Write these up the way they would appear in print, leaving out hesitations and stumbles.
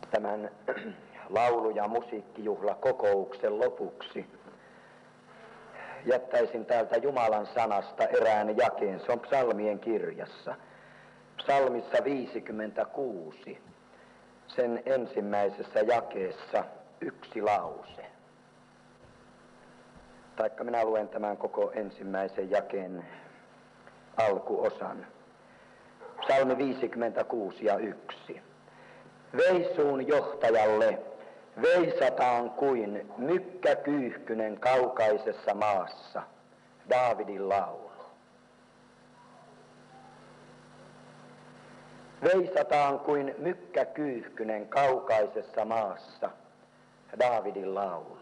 tämän laulu- ja musiikkijuhlakokouksen lopuksi jättäisin täältä Jumalan sanasta erään jakeen. Se on psalmien kirjassa. Psalmissa 56, sen ensimmäisessä jakeessa yksi lause. Taikka minä luen tämän koko ensimmäisen jakeen alkuosan. Psalmi 56 ja 1. Veisuun johtajalle veisataan kuin mykkäkyyhkynen kaukaisessa maassa. Daavidin laulu. Veisataan kuin mykkäkyyhkynen kaukaisessa maassa. Daavidin laulu.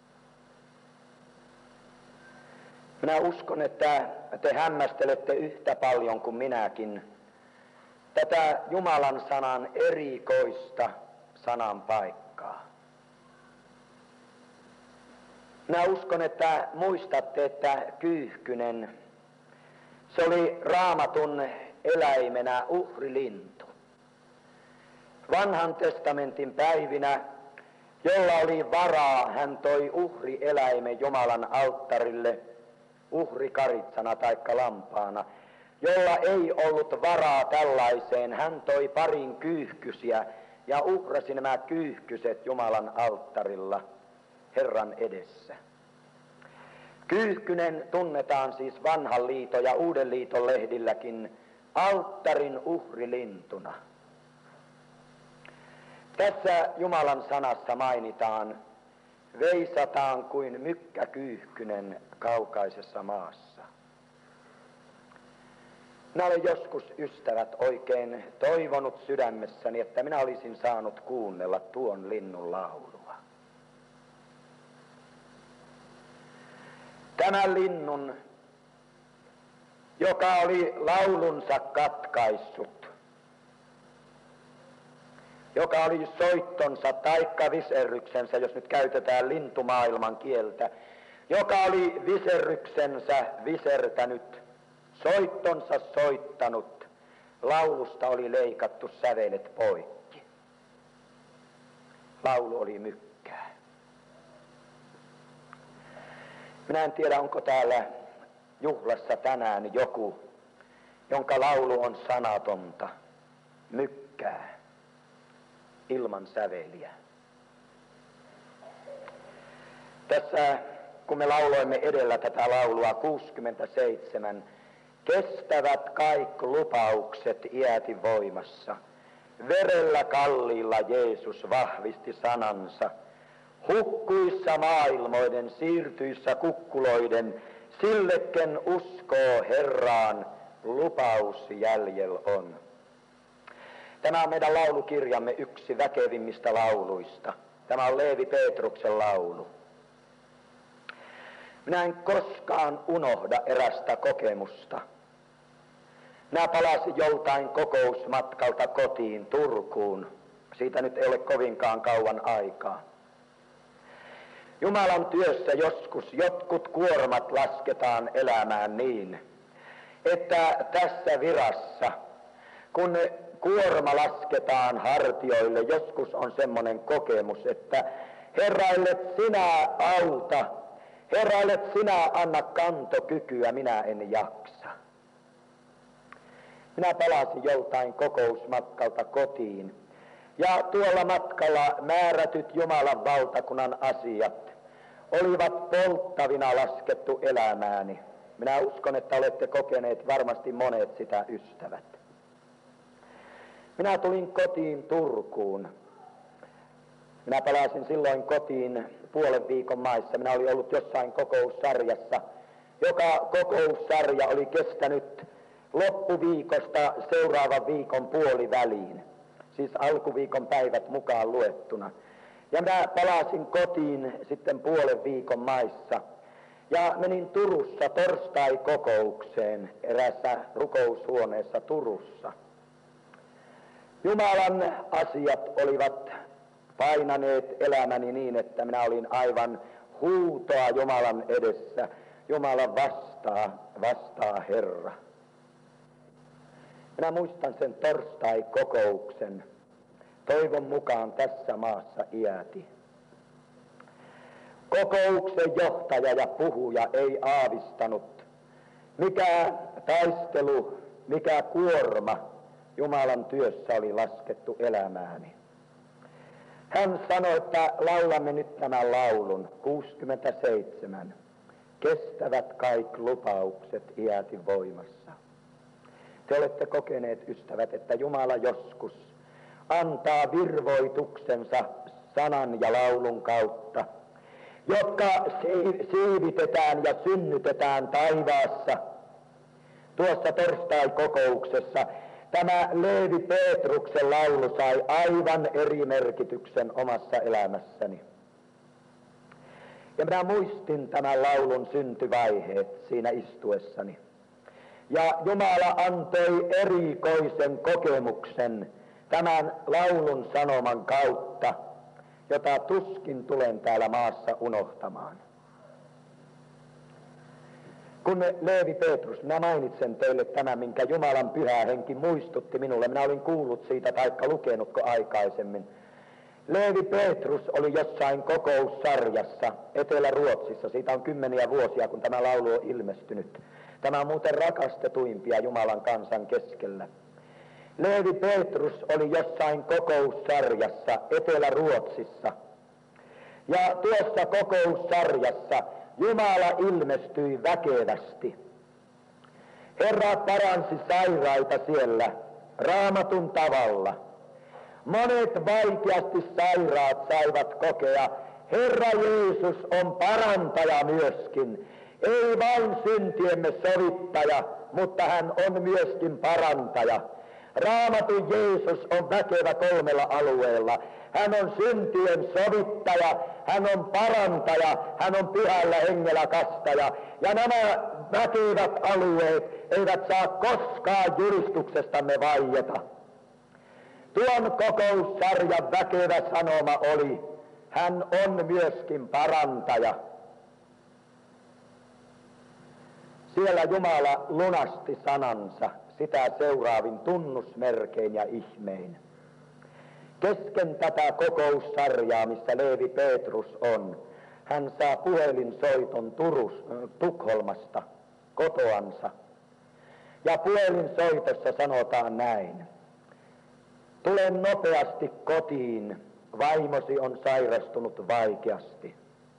Minä uskon, että te hämmästelette yhtä paljon kuin minäkin tätä Jumalan sanan erikoista sanan paikkaa. Minä uskon, että muistatte, että kyyhkynen, se oli Raamatun eläimenä uhrilintu. Vanhan testamentin päivinä, jolla oli varaa, hän toi uhrieläimen Jumalan alttarille uhrikaritsana taikka lampaana. Jolla ei ollut varaa tällaiseen, hän toi parin kyyhkysiä ja uhrasi nämä kyyhkyset Jumalan alttarilla Herran edessä. Kyyhkynen tunnetaan siis vanhan liiton ja uuden liiton lehdilläkin alttarin uhrilintuna. Tässä Jumalan sanassa mainitaan, veisataan kuin mykkäkyyhkynen kaukaisessa maassa. Minä olen joskus, ystävät, oikein toivonut sydämessäni, että minä olisin saanut kuunnella tuon linnun laulua. Tämän linnun, joka oli laulunsa katkaissut, joka oli soittonsa taikka viserryksensä, jos nyt käytetään lintumaailman kieltä, joka oli viserryksensä visertänyt, soittonsa soittanut, laulusta oli leikattu sävelet poikki. Laulu oli mykkää. Minä en tiedä, onko täällä juhlassa tänään joku, jonka laulu on sanatonta, mykkää, ilman säveliä. Tässä, kun me lauloimme edellä tätä laulua 67, kestävät kaikki lupaukset iäti voimassa. Verellä kalliilla Jeesus vahvisti sanansa. Hukkuissa maailmoiden, siirtyissä kukkuloiden, sillekken uskoo Herraan, lupaus jäljellä on. Tämä on meidän laulukirjamme yksi väkevimmistä lauluista. Tämä on Leevi Petruksen laulu. Minä en koskaan unohda erästä kokemusta. Minä palasin joltain kokousmatkalta kotiin Turkuun. Siitä nyt ei ole kovinkaan kauan aikaa. Jumalan työssä joskus jotkut kuormat lasketaan elämään niin, että tässä virassa, kun kuorma lasketaan hartioille, joskus on semmoinen kokemus, että Herra, ellet sinä auta, Herra, ellet sinä anna kantokykyä, minä en jaksa. Minä palasin joltain kokousmatkalta kotiin, ja tuolla matkalla määrätyt Jumalan valtakunnan asiat olivat polttavina laskettu elämääni. Minä uskon, että olette kokeneet varmasti monet sitä, ystävät. Minä tulin kotiin Turkuun. Minä palasin silloin kotiin puolen viikon maissa. Minä olin ollut jossain kokoussarjassa. Joka kokoussarja oli kestänyt loppuviikosta seuraavan viikon puoliväliin. Siis alkuviikon päivät mukaan luettuna. Ja minä palasin kotiin sitten puolen viikon maissa. Ja menin Turussa torstai-kokoukseen eräässä rukoushuoneessa Turussa. Jumalan asiat olivat painaneet elämäni niin, että minä olin aivan huutoa Jumalan edessä. Jumala vastaa Herra. Minä muistan sen torstai-kokouksen. toivon mukaan tässä maassa iäti. Kokouksen johtaja ja puhuja ei aavistanut, mikä taistelu, mikä kuorma Jumalan työssä oli laskettu elämääni. Hän sanoi, että laulamme nyt tämän laulun, 67. Kestävät kaik lupaukset iäti voimassa. Te olette kokeneet, ystävät, että Jumala joskus antaa virvoituksensa sanan ja laulun kautta, jotka siivitetään ja synnytetään taivaassa. Tuossa torstai-kokouksessa tämä Leevi Petruksen laulu sai aivan eri merkityksen omassa elämässäni. Ja minä muistin tämän laulun syntyvaiheet siinä istuessani. Ja Jumala antoi erikoisen kokemuksen tämän laulun sanoman kautta, jota tuskin tulen täällä maassa unohtamaan. Kun Leevi Petrus, minä mainitsen teille tämän, minkä Jumalan pyhä henki muistutti minulle. Minä olin kuullut siitä taikka lukenutko aikaisemmin. Leevi Petrus oli jossain kokoussarjassa Etelä-Ruotsissa. Siitä on 10 vuosia, kun tämä laulu on ilmestynyt. Tämä on muuten rakastetuimpia Jumalan kansan keskellä. Leevi Petrus oli jossain kokoussarjassa Etelä-Ruotsissa. Ja tuossa kokoussarjassa Jumala ilmestyi väkevästi. Herra paransi sairaita siellä Raamatun tavalla. Monet vaikeasti sairaat saivat kokea, Herra Jeesus on parantaja myöskin. Ei vain syntiemme sovittaja, mutta hän on myöskin parantaja. Raamatun Jeesus on väkevä 3 alueella. Hän on syntien sovittaja, hän on parantaja, hän on pyhällä hengellä kastaja. Ja nämä väkevät alueet eivät saa koskaan julistuksestamme vaieta. Tuon kokoussarjan väkevä sanoma oli, hän on myöskin parantaja. Siellä Jumala lunasti sanansa sitä seuraavin tunnusmerkein ja ihmein. Kesken tätä kokoussarjaa, missä Leevi Petrus on, hän saa puhelinsoiton Tukholmasta kotoansa. Ja puhelinsoitossa sanotaan näin. Tulen nopeasti kotiin, vaimosi on sairastunut vaikeasti.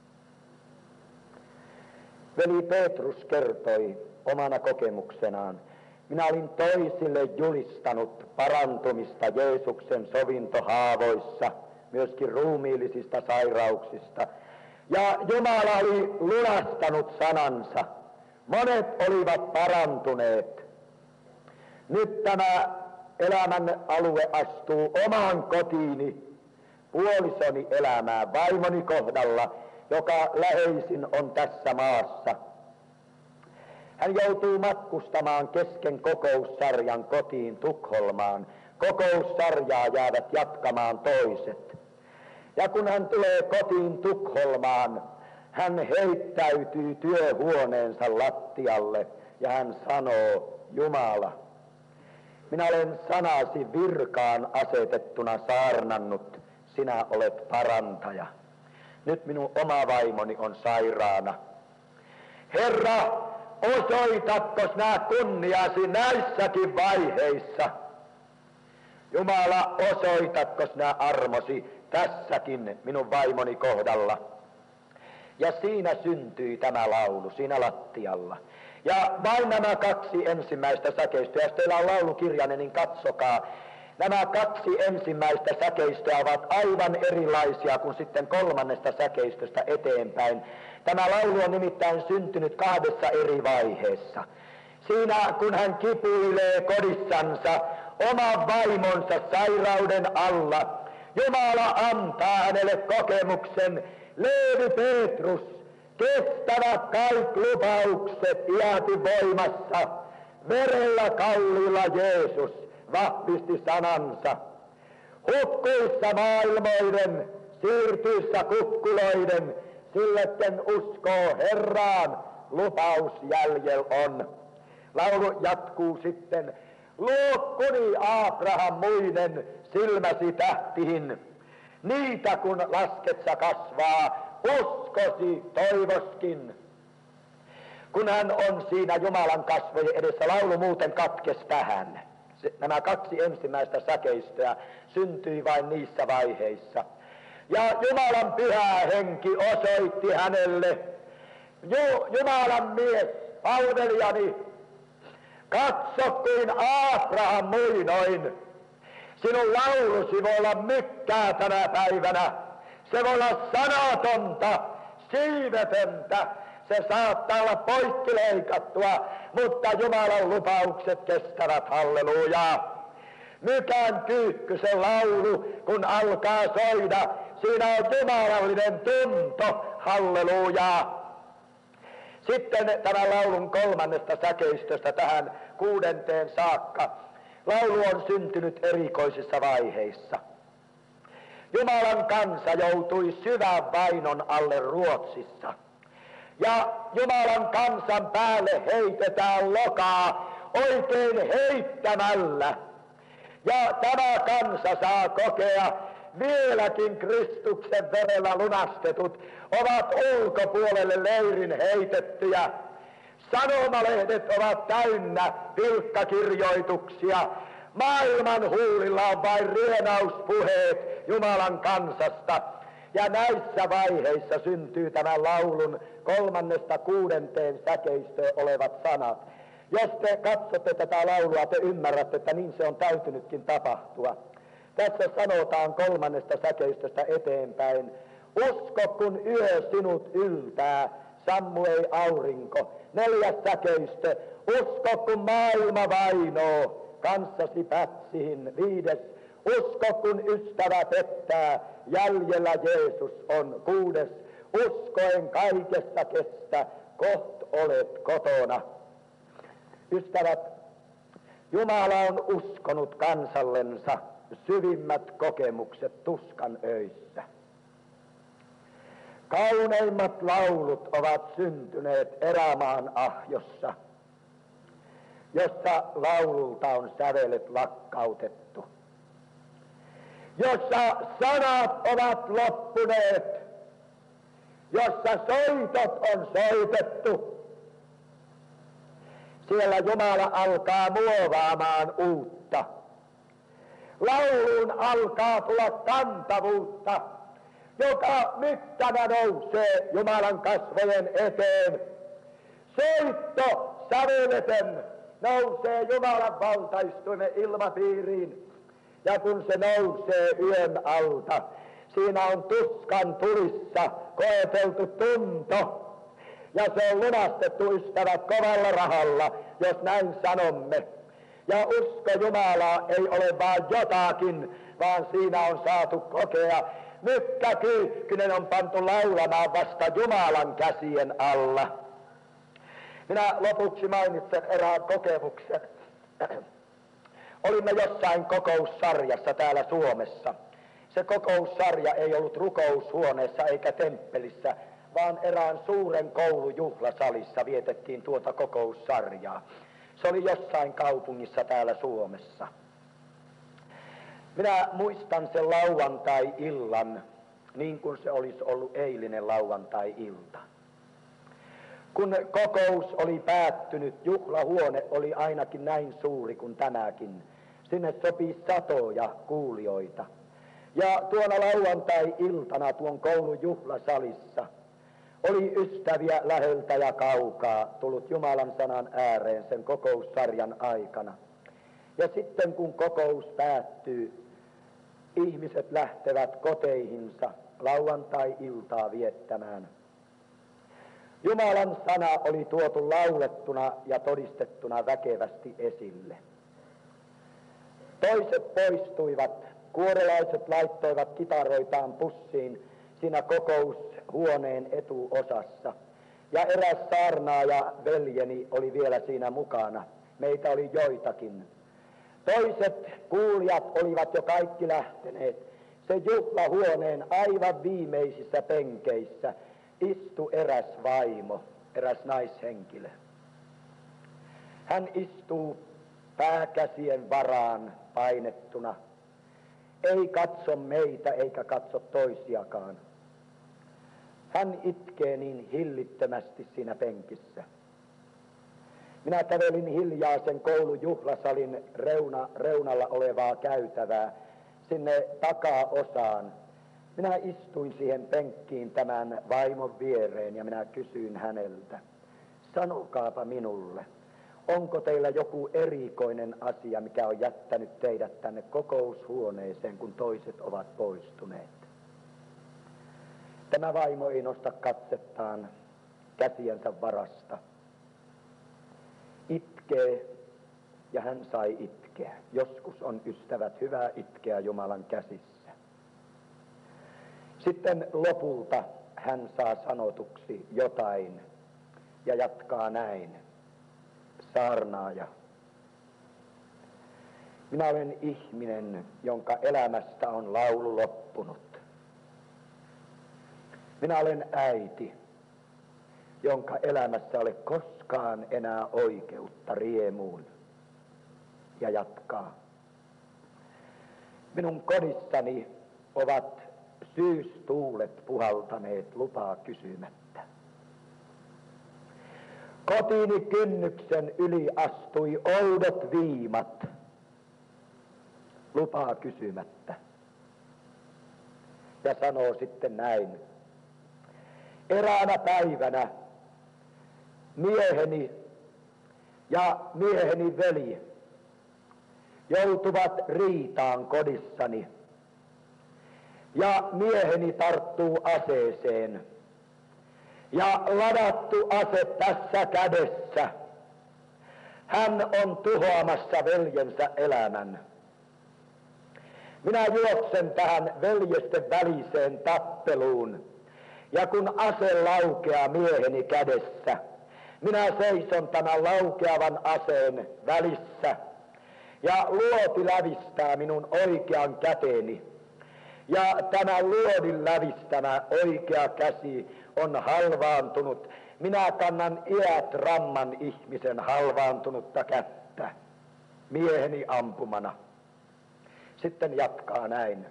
Veli Petrus kertoi omana kokemuksenaan. Minä olin toisille julistanut parantumista Jeesuksen sovintohaavoissa, myöskin ruumiillisista sairauksista. Ja Jumala oli lunastanut sanansa. Monet olivat parantuneet. Nyt tämä elämän alue astuu omaan kotiini, puolisoni elämään, vaimoni kohdalla, joka läheisin on tässä maassa. Hän joutuu matkustamaan kesken kokoussarjan kotiin Tukholmaan. Kokoussarjaa jäävät jatkamaan toiset. Ja kun hän tulee kotiin Tukholmaan, hän heittäytyy työhuoneensa lattialle ja hän sanoo, Jumala, minä olen sanasi virkaan asetettuna saarnannut, sinä olet parantaja. Nyt minun oma vaimoni on sairaana. Herra, osoitatko sinä kunniasi näissäkin vaiheissa? Jumala, osoitatko sinä armosi tässäkin minun vaimoni kohdalla? Ja siinä syntyi tämä laulu, siinä lattialla. Ja vain nämä 2 ensimmäistä säkeistöä, jos teillä on laulukirjanne, niin katsokaa. Nämä 2 ensimmäistä säkeistöä ovat aivan erilaisia kuin sitten 3. säkeistöstä eteenpäin. Tämä laulu on nimittäin syntynyt 2 eri vaiheessa. Siinä kun hän kipuilee kodissansa oman vaimonsa sairauden alla, Jumala antaa hänelle kokemuksen, Leevi Petrus, kestävät kaikki lupaukset iäti voimassa, verellä kalliilla Jeesus vahvisti sanansa. Hukkuissa maailmoiden, siirtyissä kukkuloiden, sille ken uskoo Herraan, lupaus jäljellä on. Laulu jatkuu sitten. Luokkuni Abraham muinen silmäsi tähtihin, niitä kun lasketsa kasvaa, uskosi toivoskin. Kun hän on siinä Jumalan kasvojen edessä, laulu muuten katkes tähän. Nämä kaksi ensimmäistä säkeistöä syntyi vain niissä vaiheissa. Ja Jumalan pyhä henki osoitti hänelle, Jumalan mies, palvelijani, katso kuin Abraham muinoin. Sinun laulusi voi olla mykkää tänä päivänä. Se voi olla sanatonta, siivetöntä. Se saattaa olla poikkileikattua, mutta Jumalan lupaukset kestävät, hallelujaa. Mykän Kyykkysen laulu, kun alkaa soida, siinä on jumalallinen tunto, hallelujaa. Sitten tämän laulun 3. säkeistöstä tähän 6. saakka. Laulu on syntynyt erikoisissa vaiheissa. Jumalan kansa joutui syvän vainon alle Ruotsissa. Ja Jumalan kansan päälle heitetään lokaa oikein heittämällä. Ja tämä kansa saa kokea, vieläkin Kristuksen verellä lunastetut ovat ulkopuolelle leirin heitettyjä. Sanomalehdet ovat täynnä pilkkakirjoituksia. Maailman huulilla on vain rienauspuheet Jumalan kansasta. Ja näissä vaiheissa syntyy tämän laulun 3.–6. säkeistöön olevat sanat. Jos te katsotte tätä laulua, te ymmärrätte, että niin se on täytynytkin tapahtua. Tässä sanotaan 3. säkeistöstä eteenpäin. Usko, kun yö sinut yltää, sammu ei aurinko. 4. säkeistö. Usko, kun maailma vainoo, kanssasi pätsihin. 5. Usko, kun ystävä pettää, jäljellä Jeesus on. 6. Uskoen kaikessa kestä, koht olet kotona. Ystävät, Jumala on uskonut kansallensa syvimmät kokemukset tuskan öissä. Kauneimmat laulut ovat syntyneet erämaan ahjossa, jossa laululta on sävelet lakkautettu, jossa sanat ovat loppuneet, jossa soitot on soitettu. Siellä Jumala alkaa muovaamaan uutta. Lauluun alkaa tulla kantavuutta, joka mykkänä nousee Jumalan kasvojen eteen. Soitto säveleten nousee Jumalan valtaistuimen ilmapiiriin. Ja kun se nousee yön alta, siinä on tuskan tulissa koeteltu tunto. Ja se on lunastettu, ystävät, kovalla rahalla, jos näin sanomme. Ja usko Jumalaa ei ole vaan jotakin, vaan siinä on saatu kokea. Mykkä Kyykkynen on pantu laulamaan vasta Jumalan käsien alla. Minä lopuksi mainitsen erään kokemuksen. Olimme jossain kokoussarjassa täällä Suomessa. Se kokoussarja ei ollut rukoushuoneessa eikä temppelissä, vaan erään suuren koulujuhlasalissa vietettiin tuota kokoussarjaa. Se oli jossain kaupungissa täällä Suomessa. Minä muistan sen lauantai-illan, niin kuin se olisi ollut eilinen lauantai-ilta. Kun kokous oli päättynyt, juhlahuone oli ainakin näin suuri kuin tämäkin. Sinne sopii satoja kuulijoita. Ja tuona lauantai-iltana tuon koulun juhlasalissa oli ystäviä läheltä ja kaukaa tullut Jumalan sanan ääreen sen kokoussarjan aikana. Ja sitten kun kokous päättyy, ihmiset lähtevät koteihinsa lauantai-iltaa viettämään. Jumalan sana oli tuotu laulettuna ja todistettuna väkevästi esille. Toiset poistuivat, kuorolaiset laittoivat kitaroitaan pussiin siinä kokoushuoneen etuosassa. Ja eräs saarnaaja veljeni oli vielä siinä mukana. Meitä oli joitakin. Toiset kuulijat olivat jo kaikki lähteneet. Se juhlahuoneen aivan viimeisissä penkeissä istui eräs vaimo, eräs naishenkilö. Hän istuu pääkäsien varaan painettuna. Ei katso meitä eikä katso toisiakaan. Hän itkee niin hillittömästi siinä penkissä. Minä kävelin hiljaa sen koulun juhlasalin reunalla olevaa käytävää sinne takaosaan. Minä istuin siihen penkkiin tämän vaimon viereen ja minä kysyin häneltä, sanokaapa minulle, onko teillä joku erikoinen asia, mikä on jättänyt teidät tänne kokoushuoneeseen, kun toiset ovat poistuneet? Tämä vaimo ei nosta katsettaan käsiensä varasta. Itkee, ja hän sai itkeä. Joskus on, ystävät, hyvä itkeä Jumalan käsissä. Sitten lopulta hän saa sanotuksi jotain ja jatkaa näin. Saarnaaja. Minä olen ihminen, jonka elämästä on laulu loppunut. Minä olen äiti, jonka elämässä ole koskaan enää oikeutta riemuun. Ja jatkaa. Minun kodissani ovat syystuulet puhaltaneet lupaa kysymättä. Kotiini kynnyksen yli astui oudot viimat lupaa kysymättä. Ja sanoo sitten näin. Eräänä päivänä mieheni ja mieheni veli joutuvat riitaan kodissani. Ja mieheni tarttuu aseeseen. Ja ladattu ase tässä kädessä. Hän on tuhoamassa veljensä elämän. Minä juoksen tähän veljesten väliseen tappeluun. Ja kun ase laukeaa mieheni kädessä, minä seison tämän laukeavan aseen välissä. Ja luoti lävistää minun oikean käteni. Ja tämä luodin lävistämä oikea käsi on halvaantunut. Minä kannan iät ramman ihmisen halvaantunutta kättä mieheni ampumana. Sitten jatkaa näin.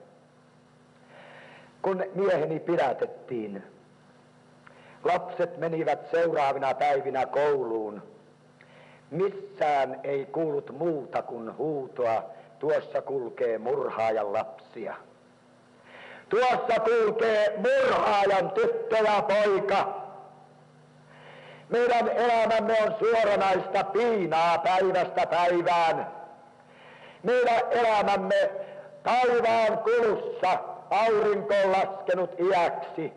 Kun mieheni pidätettiin, lapset menivät seuraavina päivinä kouluun. Missään ei kuulut muuta kuin huutoa, tuossa kulkee murhaajan lapsia. Tuossa kulkee murhaajan tyttö ja poika. Meidän elämämme on suoranaista piinaa päivästä päivään. Meidän elämämme taivaan kulussa aurinko on laskenut iäksi.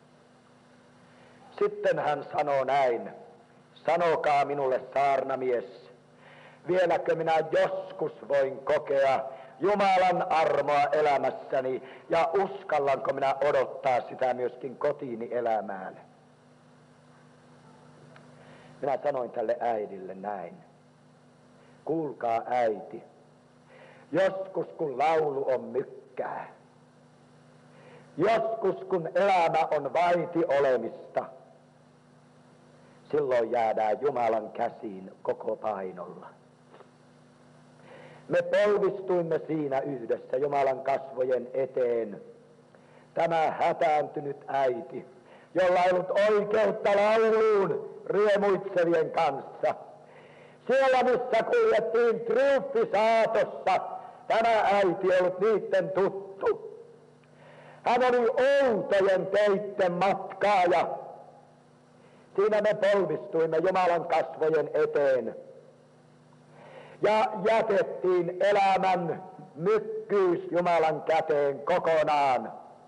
Sitten hän sanoo näin. Sanokaa minulle, saarnamies, vieläkö minä joskus voin kokea Jumalan armoa elämässäni ja uskallanko minä odottaa sitä myöskin kotiini elämään. Minä sanoin tälle äidille näin. Kuulkaa äiti, joskus kun laulu on mykkää, joskus kun elämä on vaiti olemista, silloin jäädään Jumalan käsiin koko painolla. Me polvistuimme siinä yhdessä Jumalan kasvojen eteen. Tämä hätääntynyt äiti, jolla ei ollut oikeutta lauluun riemuitsevien kanssa. Siellä missä kuljettiin triumfisaatossa, tämä äiti ei ollut niiden tuttu. Hän oli outojen teitten matkaaja. Siinä me polvistuimme Jumalan kasvojen eteen. Ja jätettiin elämän mykkyys Jumalan käteen kokonaan.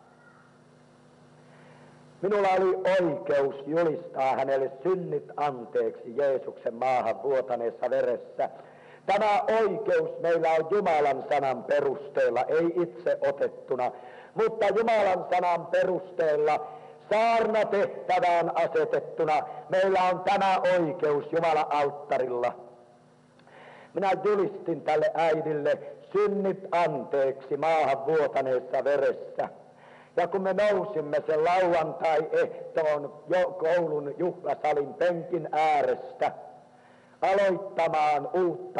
Minulla oli oikeus julistaa hänelle synnit anteeksi Jeesuksen maahan vuotaneessa veressä. Tämä oikeus meillä on Jumalan sanan perusteella, ei itse otettuna, mutta Jumalan sanan perusteella saarnatehtävään asetettuna meillä on tämä oikeus Jumalan alttarilla. Minä julistin tälle äidille synnit anteeksi maahan vuotaneessa veressä. Ja kun me nousimme sen lauantai-ehtoon jo koulun juhlasalin penkin äärestä aloittamaan uutta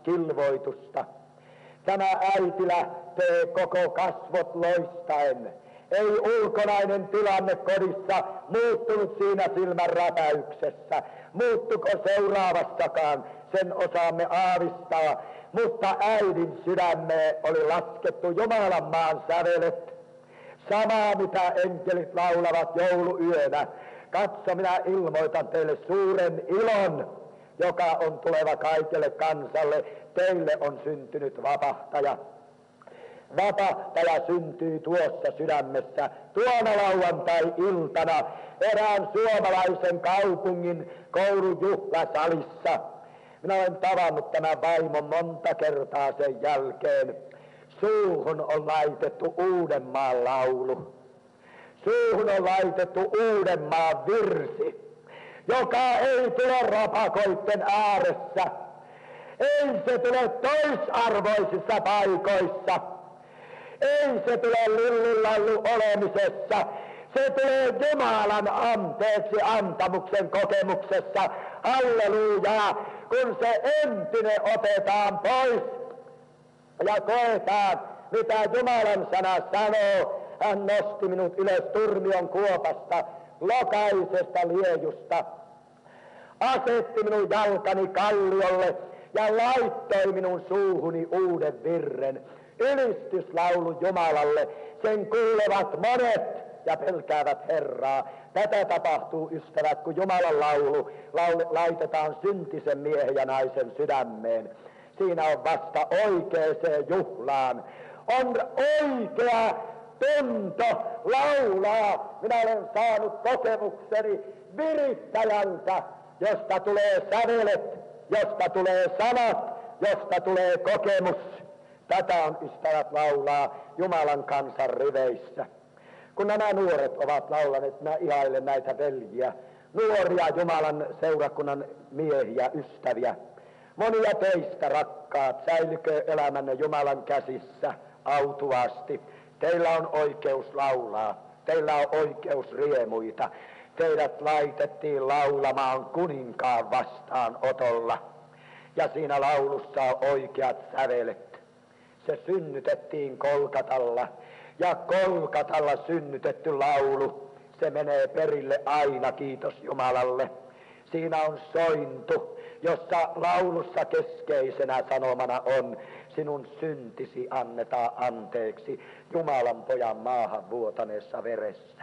kilvoitusta. Tämä äiti lähtee koko kasvot loistaen. Ei ulkonainen tilanne kodissa muuttunut siinä silmän räpäyksessä. Muuttuko seuraavassakaan, sen osaamme aavistaa. Mutta äidin sydämeen oli laskettu Jumalan maan sävelet. Samaa mitä enkelit laulavat jouluyönä. Katso, minä ilmoitan teille suuren ilon, joka on tuleva kaikelle kansalle. Teille on syntynyt vapahtaja. Vapahtaja syntyy tuossa sydämessä tuona lauantai-iltana erään suomalaisen kaupungin koulujuhlasalissa. Minä olen tavannut tämän vaimon monta kertaa sen jälkeen. Suuhun on laitettu Uudenmaan laulu. Suuhun on laitettu Uudenmaan virsi, joka ei tule rapakoitten ääressä. Ei se tule toisarvoisissa paikoissa. Ei se tule lillilallu olemisessa. Se tulee Jumalan anteeksi antamuksen kokemuksessa. Hallelujaa! Kun se entinen otetaan pois ja koetaan, mitä Jumalan sana sanoo. Hän nosti minut ylös turmion kuopasta, lokaisesta liejusta. Asetti minun jalkani kalliolle ja laittoi minun suuhuni uuden virren. Ylistyslaulu Jumalalle, sen kuulevat monet ja pelkäävät Herraa. Tätä tapahtuu, ystävät, kun Jumalan laulu laitetaan syntisen miehen ja naisen sydämeen. Siinä on vasta oikeeseen juhlaan. On oikea tunto laulaa. Minä olen saanut kokemukseni virittäjältä, josta tulee sävelet, josta tulee sanat, josta tulee kokemus. Tätä on, ystävät, laulaa Jumalan kansan riveissä. Kun nämä nuoret ovat laulaneet, minä ihailen näitä veljiä, nuoria Jumalan seurakunnan miehiä, ystäviä. Monia teistä, rakkaat, säilykö elämänne Jumalan käsissä autuasti. Teillä on oikeus laulaa, teillä on oikeus riemuita. Teidät laitettiin laulamaan kuninkaan vastaanotolla. Ja siinä laulussa on oikeat sävelet. Se synnytettiin Kolkatalla. Ja Kolkatalla synnytetty laulu, se menee perille aina, kiitos Jumalalle. Siinä on sointu, jossa laulussa keskeisenä sanomana on: sinun syntisi annetaan anteeksi Jumalan pojan maahan vuotaneessa veressä.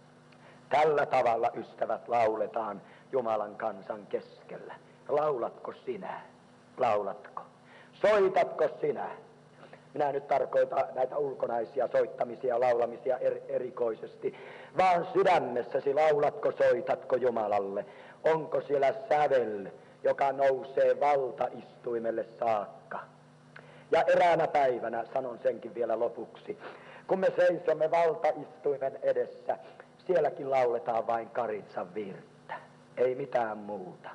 Tällä tavalla, ystävät, lauletaan Jumalan kansan keskellä. Laulatko sinä? Laulatko? Soitatko sinä? Minä nyt tarkoitan näitä ulkonaisia soittamisia ja laulamisia erikoisesti, vaan sydämessäsi laulatko, soitatko Jumalalle? Onko siellä sävel, joka nousee valtaistuimelle saakka? Ja eräänä päivänä, sanon senkin vielä lopuksi, kun me seisomme valtaistuimen edessä, sielläkin lauletaan vain Karitsan virttä, ei mitään muuta.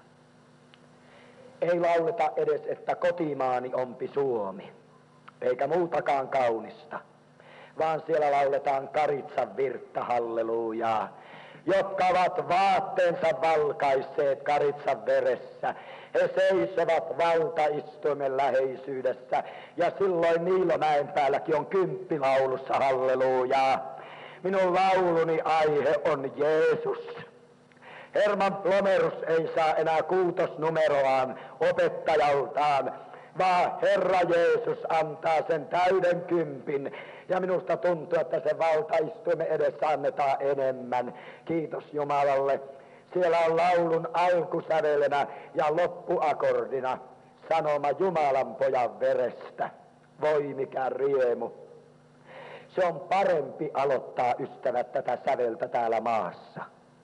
Ei lauleta edes, että kotimaani onpi Suomi, eikä muutakaan kaunista, vaan siellä lauletaan Karitsan virttä, hallelujaa, jotka ovat vaatteensa valkaisseet Karitsan veressä. He seisovat valtaistuimen läheisyydessä, ja silloin Niilomäen päälläkin on kymppilaulussa, hallelujaa. Minun lauluni aihe on Jeesus. Herman Plomerus ei saa enää kuutosnumeroaan opettajaltaan, vaan Herra Jeesus antaa sen täyden kympin. Ja minusta tuntuu, että se valtaistuimen edessä annetaan enemmän. Kiitos Jumalalle. Siellä on laulun alkusävelenä ja loppuakordina sanoma Jumalan pojan verestä. Voi mikä riemu. Se on parempi aloittaa, ystävät, tätä säveltä täällä maassa.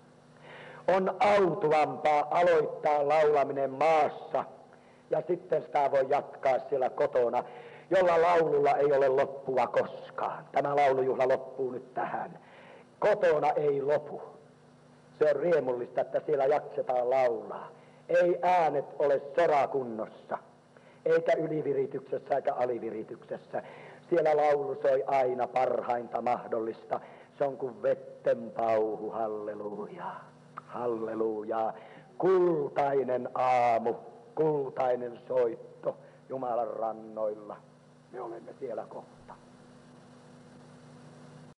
On autuvampaa aloittaa laulaminen maassa ja sitten sitä voi jatkaa siellä kotona, jolla laululla ei ole loppua koskaan. Tämä laulujuhla loppuu nyt tähän. Kotona ei lopu. Se on riemullista, että siellä jaksetaan laulaa. Ei äänet ole sorakunnossa, eikä ylivirityksessä eikä alivirityksessä. Siellä laulu soi aina parhainta mahdollista. Se on kuin vetten pauhu, hallelujaa, hallelujaa. Kultainen aamu, kultainen soitto, Jumalan rannoilla. Me olemme siellä kohta.